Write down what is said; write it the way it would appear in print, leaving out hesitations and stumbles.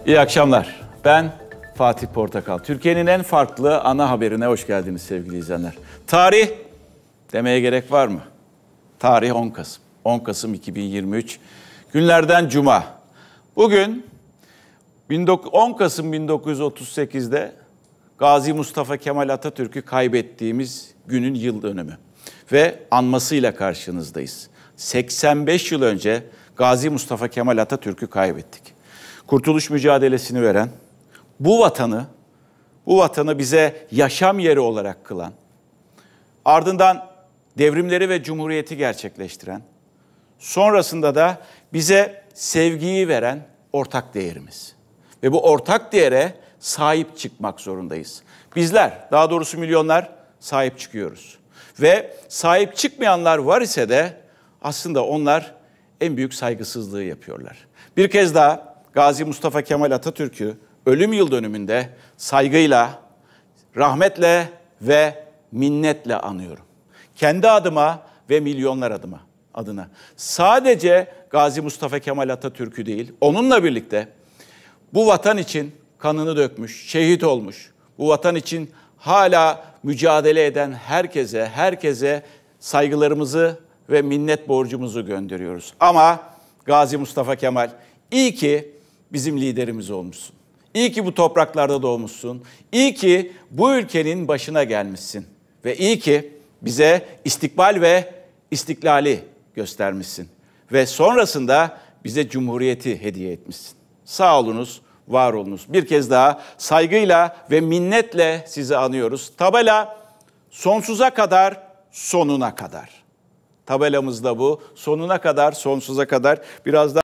İyi akşamlar. Ben Fatih Portakal. Türkiye'nin en farklı ana haberine hoş geldiniz sevgili izleyenler. Tarih demeye gerek var mı? Tarih 10 Kasım. 10 Kasım 2023. Günlerden Cuma. Bugün 10 Kasım 1938'de Gazi Mustafa Kemal Atatürk'ü kaybettiğimiz günün yıl dönümü. Ve anmasıyla karşınızdayız. 85 yıl önce Gazi Mustafa Kemal Atatürk'ü kaybettik. Kurtuluş mücadelesini veren, bu vatanı bize yaşam yeri olarak kılan, ardından devrimleri ve cumhuriyeti gerçekleştiren, sonrasında da bize sevgiyi veren ortak değerimiz. Ve bu ortak değere sahip çıkmak zorundayız. Bizler, daha doğrusu milyonlar sahip çıkıyoruz. Ve sahip çıkmayanlar var ise de aslında onlar en büyük saygısızlığı yapıyorlar. Bir kez daha Gazi Mustafa Kemal Atatürk'ü ölüm yıl dönümünde saygıyla, rahmetle ve minnetle anıyorum. Kendi adıma ve milyonlar adına. Sadece Gazi Mustafa Kemal Atatürk'ü değil, onunla birlikte bu vatan için kanını dökmüş, şehit olmuş, bu vatan için hala mücadele eden herkese saygılarımızı ve minnet borcumuzu gönderiyoruz. Ama Gazi Mustafa Kemal, iyi ki bizim liderimiz olmuşsun. İyi ki bu topraklarda doğmuşsun. İyi ki bu ülkenin başına gelmişsin. Ve iyi ki bize istikbal ve istiklali göstermişsin. Ve sonrasında bize cumhuriyeti hediye etmişsin. Sağ olunuz, var olunuz. Bir kez daha saygıyla ve minnetle sizi anıyoruz. Tabela sonsuza kadar, sonuna kadar. Tabelamız da bu. Sonuna kadar, sonsuza kadar. Birazdan